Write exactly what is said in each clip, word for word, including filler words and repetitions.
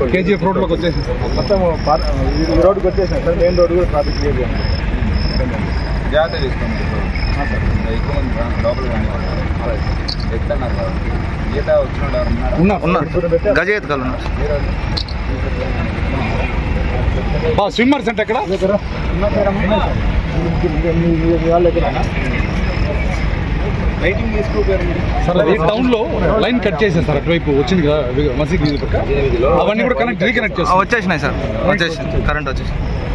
KGF రోడ్లోకి వచ్చేసి మొత్తం ఈ రోడ్డుకి వచ్చేసాం సార్. మెయిన్ రోడ్డు కూడా ట్రాఫిక్ క్లియర్ చేయండి. జాగ్రత్త తీసుకోండి సార్. ఎక్కువ మంది లోపల కానీ ఎక్కడన్నారు కాబట్టి ఈత వచ్చిన ఉన్నారు గజ ఎత్తుకాలు ఉన్నారు. స్విమ్మర్స్ అంటే ఎక్కడ లైటింగ్ తీసుకోపోయారు సార్? అది టౌన్ లో లైన్ కట్ చేశారు సార్, అటువైపు వచ్చింది కదా మసీద్ వీధి పక్క, అవన్నీ కూడా కనెక్ట్ రీకనెక్ట్ చేస్తారు. వచ్చేసినాయి సార్, వచ్చేసి కరెంట్ వచ్చేసి.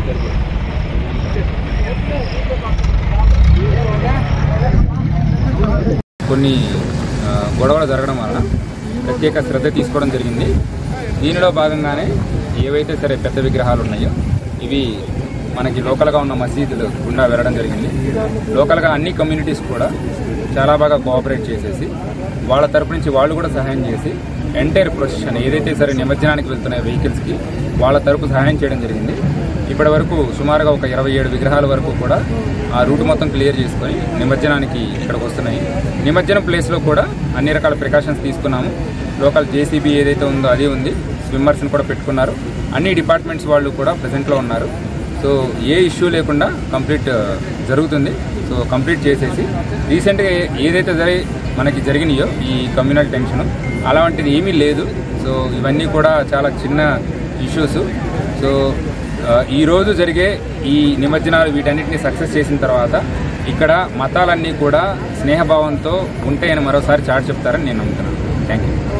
కొన్ని గొడవలు జరగడం వలన ప్రత్యేక శ్రద్ధ తీసుకోవడం జరిగింది. దీనిలో భాగంగానే ఏవైతే సరే పెద్ద విగ్రహాలు ఉన్నాయో ఇవి మనకి లోకల్గా ఉన్న మసీదులు గుండా వెళ్ళడం జరిగింది. లోకల్గా అన్ని కమ్యూనిటీస్ కూడా చాలా బాగా కోఆపరేట్ చేసేసి వాళ్ళ తరపు నుంచి వాళ్ళు కూడా సహాయం చేసి ఎంటైర్ ప్రొసెషన్ ఏదైతే సరే నిమజ్జనానికి వెళ్తున్నాయో వెహికల్స్కి వాళ్ళ తరపు సహాయం చేయడం జరిగింది. ఇప్పటి వరకు సుమారుగా ఒక ఇరవై ఏడు విగ్రహాల వరకు కూడా ఆ రూట్ మొత్తం క్లియర్ చేసుకొని నిమజ్జనానికి ఇక్కడికి వస్తున్నాయి. నిమజ్జనం ప్లేస్లో కూడా అన్ని రకాల ప్రికాషన్స్ తీసుకున్నాము. లోకల్ జేసీబీ ఏదైతే ఉందో అది ఉంది, స్విమ్మర్స్ని కూడా పెట్టుకున్నారు. అన్ని డిపార్ట్మెంట్స్ వాళ్ళు కూడా ప్రెజెంట్లో ఉన్నారు. సో ఏ ఇష్యూ లేకుండా కంప్లీట్ జరుగుతుంది. సో కంప్లీట్ చేసేసి రీసెంట్గా ఏదైతే జరిగి మనకి జరిగినాయో ఈ కమ్యూనల్ టెన్షన్ అలాంటిది ఏమీ లేదు. సో ఇవన్నీ కూడా చాలా చిన్న ఇష్యూస్. సో ఈరోజు జరిగే ఈ నిమజ్జనాలు వీటన్నిటిని సక్సెస్ చేసిన తర్వాత ఇక్కడ మతాలన్నీ కూడా స్నేహభావంతో ఉంటాయని మరోసారి చాటి చెప్తారని నేను నమ్ముతున్నాను. Thank you.